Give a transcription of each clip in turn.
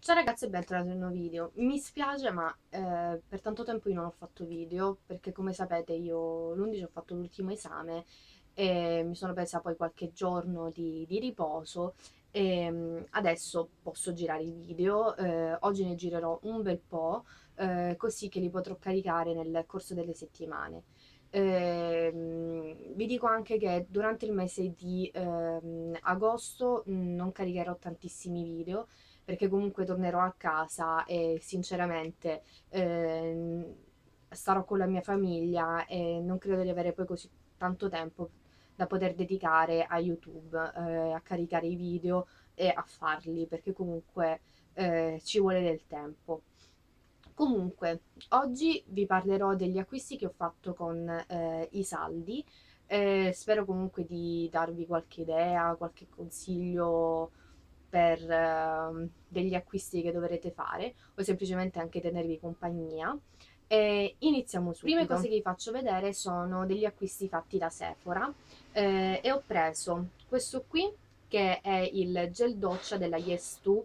Ciao ragazzi e bentornati in un nuovo video. Mi spiace ma per tanto tempo io non ho fatto video perché come sapete io l'11 ho fatto l'ultimo esame e mi sono presa poi qualche giorno di riposo e adesso posso girare i video. Oggi ne girerò un bel po', così che li potrò caricare nel corso delle settimane. Vi dico anche che durante il mese di agosto non caricherò tantissimi video perché comunque tornerò a casa e sinceramente starò con la mia famiglia e non credo di avere poi così tanto tempo da poter dedicare a YouTube, a caricare i video e a farli, perché comunque ci vuole del tempo. Comunque, oggi vi parlerò degli acquisti che ho fatto con i saldi. Spero comunque di darvi qualche idea, qualche consiglio per degli acquisti che dovrete fare o semplicemente anche tenervi compagnia. E iniziamo subito. Le prime cose che vi faccio vedere sono degli acquisti fatti da Sephora e ho preso questo qui che è il gel doccia della Yes2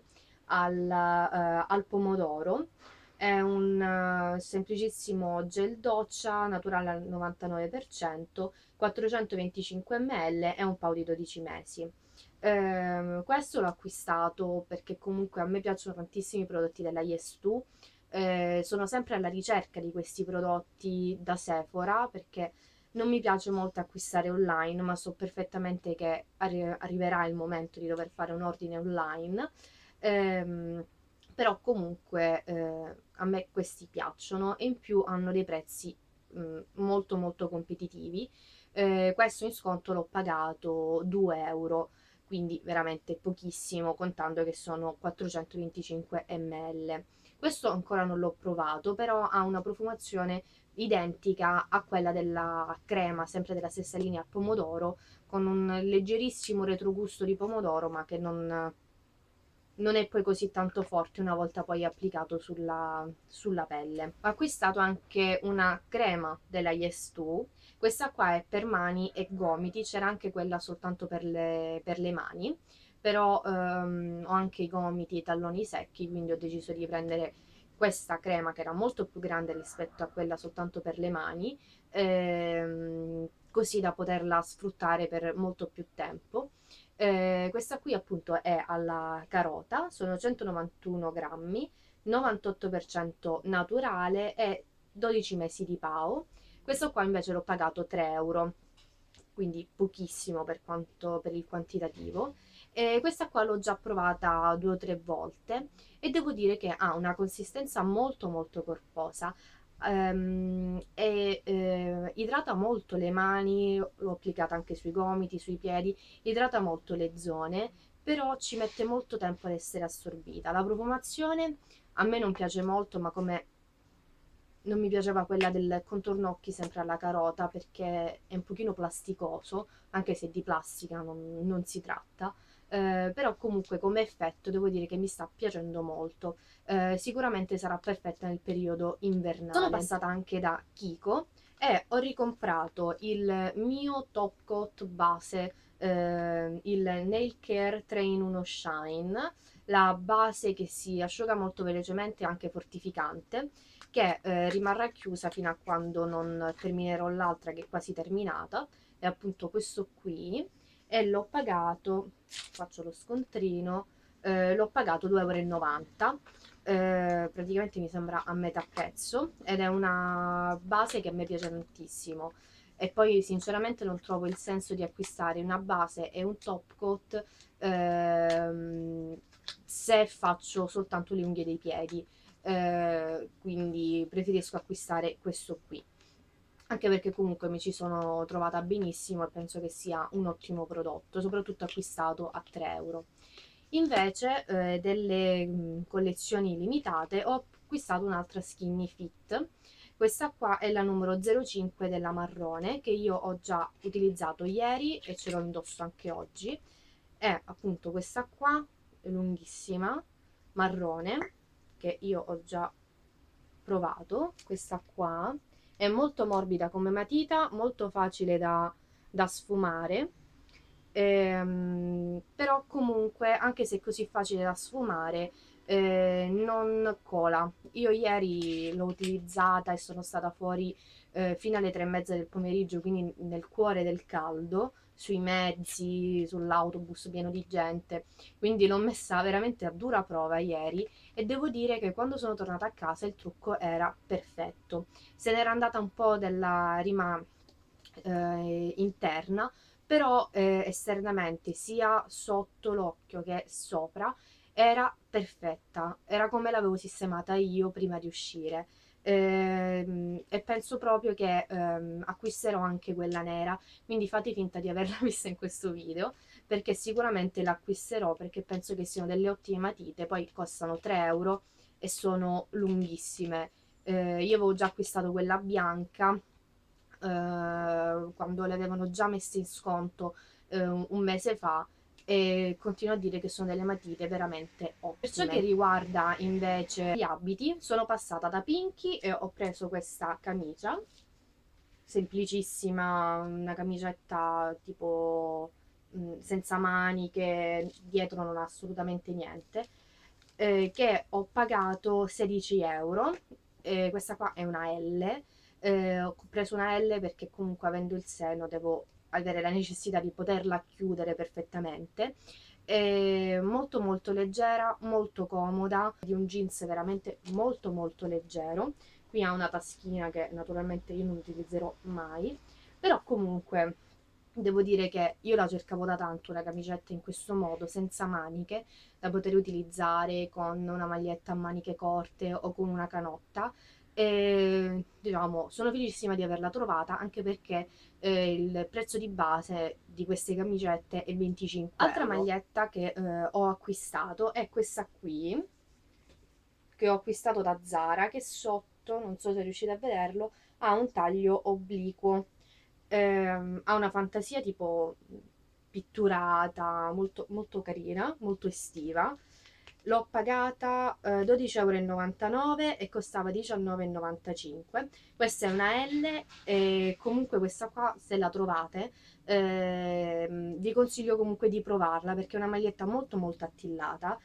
al pomodoro. È un semplicissimo gel doccia naturale al 99%, 425 ml e un paio di 12 mesi. Questo l'ho acquistato perché comunque a me piacciono tantissimi prodotti della Yes2. Sono sempre alla ricerca di questi prodotti da Sephora perché non mi piace molto acquistare online, ma so perfettamente che arriverà il momento di dover fare un ordine online. Ehm, Però comunque a me questi piacciono e in più hanno dei prezzi molto molto competitivi. Questo in sconto l'ho pagato 2 euro, quindi veramente pochissimo contando che sono 425 ml. Questo ancora non l'ho provato, però ha una profumazione identica a quella della crema, sempre della stessa linea al pomodoro, con un leggerissimo retrogusto di pomodoro, ma che non è poi così tanto forte una volta poi applicato sulla pelle. Ho acquistato anche una crema della Yes2, questa qua è per mani e gomiti, c'era anche quella soltanto per le mani, però ho anche i gomiti e i talloni secchi, quindi ho deciso di prendere questa crema che era molto più grande rispetto a quella soltanto per le mani, così da poterla sfruttare per molto più tempo. Questa qui appunto è alla carota, sono 191 grammi, 98% naturale e 12 mesi di PAO. Questo qua invece l'ho pagato 3 euro, quindi pochissimo per il quantitativo. Questa qua l'ho già provata 2 o 3 volte e devo dire che ha una consistenza molto molto corposa. Idrata molto le mani, l'ho applicata anche sui gomiti, sui piedi, idrata molto le zone, però ci mette molto tempo ad essere assorbita. La profumazione a me non piace molto, ma come non mi piaceva quella del contorno occhi sempre alla carota perché è un pochino plasticoso, anche se di plastica non si tratta. Però comunque come effetto devo dire che mi sta piacendo molto. Sicuramente sarà perfetta nel periodo invernale. Sono passata anche da Kiko e ho ricomprato il mio top coat base, il Nail Care 3 in 1 Shine, la base che si asciuga molto velocemente e anche fortificante, che rimarrà chiusa fino a quando non terminerò l'altra che è quasi terminata. È appunto questo qui e l'ho pagato, faccio lo scontrino, l'ho pagato 2,90 euro. Praticamente mi sembra a metà prezzo ed è una base che a me piace tantissimo e poi sinceramente non trovo il senso di acquistare una base e un top coat se faccio soltanto le unghie dei piedi. Quindi preferisco acquistare questo qui, anche perché comunque mi ci sono trovata benissimo e penso che sia un ottimo prodotto, soprattutto acquistato a 3 euro. Invece delle collezioni limitate ho acquistato un'altra Skinny Fit. Questa qua è la numero 05 della marrone, che io ho già utilizzato ieri e ce l'ho indosso anche oggi. È appunto questa qua, è lunghissima, marrone, che io ho già provato. Questa qua è molto morbida come matita, molto facile da sfumare, però comunque comunque, anche se è così facile da sfumare, non cola. Io ieri l'ho utilizzata e sono stata fuori fino alle 3:30 del pomeriggio, quindi nel cuore del caldo, sui mezzi, sull'autobus pieno di gente, quindi l'ho messa veramente a dura prova ieri e devo dire che quando sono tornata a casa il trucco era perfetto. Se n'era andata un po' della rima interna, però esternamente sia sotto l'occhio che sopra era perfetta, era come l'avevo sistemata io prima di uscire. E penso proprio che acquisterò anche quella nera, quindi fate finta di averla vista in questo video, perché sicuramente l'acquisterò, perché penso che siano delle ottime matite. Poi costano 3 euro e sono lunghissime. Io avevo già acquistato quella bianca quando le avevano già messe in sconto un mese fa, e continuo a dire che sono delle matite veramente ottime. Per ciò che riguarda invece gli abiti, sono passata da Pinky e ho preso questa camicia semplicissima, una camicetta tipo senza maniche, dietro non ha assolutamente niente, che ho pagato 16 euro. Questa qua è una L. Ho preso una L perché comunque, avendo il seno, devo avere la necessità di poterla chiudere perfettamente. È molto molto leggera, molto comoda, di un jeans veramente molto molto leggero. Qui ha una taschina che naturalmente io non utilizzerò mai, però comunque devo dire che io la cercavo da tanto una camicetta in questo modo, senza maniche, da poter utilizzare con una maglietta a maniche corte o con una canotta. E diciamo, sono felicissima di averla trovata, anche perché il prezzo di base di queste camicette è 25 euro. Altra maglietta che ho acquistato è questa qui, che ho acquistato da Zara, che sotto, non so se riuscite a vederlo, ha un taglio obliquo. Ha una fantasia tipo pitturata, molto, molto carina, molto estiva. L'ho pagata 12,99 € e costava 19,95 €. Questa è una L e comunque questa qua, se la trovate, vi consiglio comunque di provarla, perché è una maglietta molto molto attillata.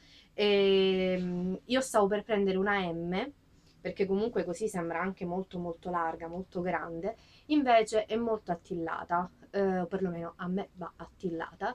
Io stavo per prendere una M, perché comunque così sembra anche molto molto larga, molto grande, invece è molto attillata, o perlomeno a me va attillata.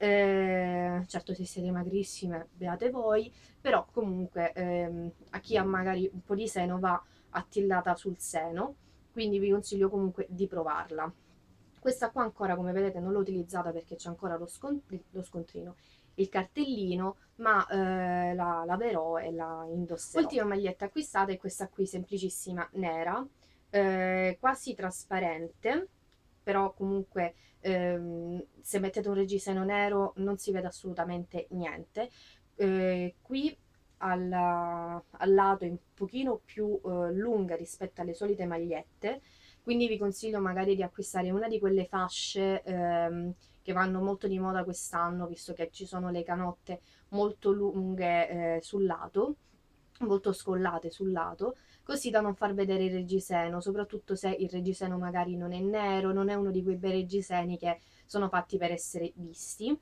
Certo, se siete magrissime beate voi, però comunque a chi ha magari un po' di seno va attillata sul seno, quindi vi consiglio comunque di provarla. Questa qua ancora, come vedete, non l'ho utilizzata perché c'è ancora lo scontrino, il cartellino, ma la laverò e la indosserò. L'ultima maglietta acquistata è questa qui, semplicissima, nera, quasi trasparente, però comunque se mettete un reggiseno nero non si vede assolutamente niente. Qui al lato è un pochino più lunga rispetto alle solite magliette, quindi vi consiglio magari di acquistare una di quelle fasce che vanno molto di moda quest'anno, visto che ci sono le canotte molto lunghe sul lato, molto scollate sul lato, così da non far vedere il reggiseno, soprattutto se il reggiseno magari non è nero, non è uno di quei bei reggiseni che sono fatti per essere visti.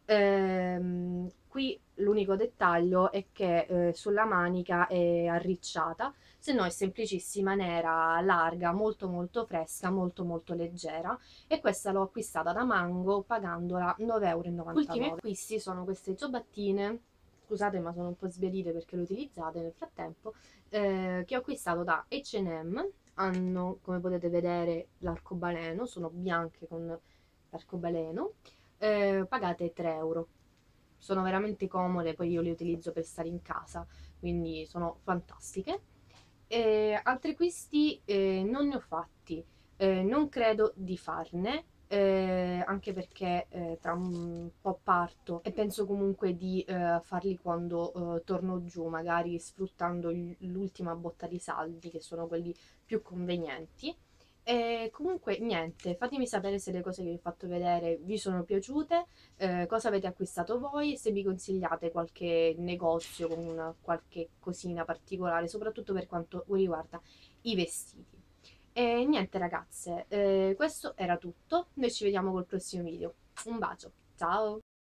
Qui l'unico dettaglio è che sulla manica è arricciata, se no è semplicissima, nera, larga, molto molto fresca, molto molto leggera, e questa l'ho acquistata da Mango pagandola 9,99 €. Ultimi acquisti sono queste ciabattine, scusate ma sono un po' sbiadite perché le utilizzate nel frattempo, che ho acquistato da H&M. Hanno, come potete vedere, l'arcobaleno, sono bianche con l'arcobaleno, pagate 3 euro. Sono veramente comode, poi io le utilizzo per stare in casa, quindi sono fantastiche. Altri acquisti non ne ho fatti, non credo di farne, anche perché tra un po' parto e penso comunque di farli quando torno giù, magari sfruttando l'ultima botta di saldi, che sono quelli più convenienti. E comunque niente, fatemi sapere se le cose che vi ho fatto vedere vi sono piaciute, cosa avete acquistato voi, se mi consigliate qualche negozio con qualche cosina particolare, soprattutto per quanto riguarda i vestiti. E niente ragazze, questo era tutto, noi ci vediamo col prossimo video. Un bacio, ciao!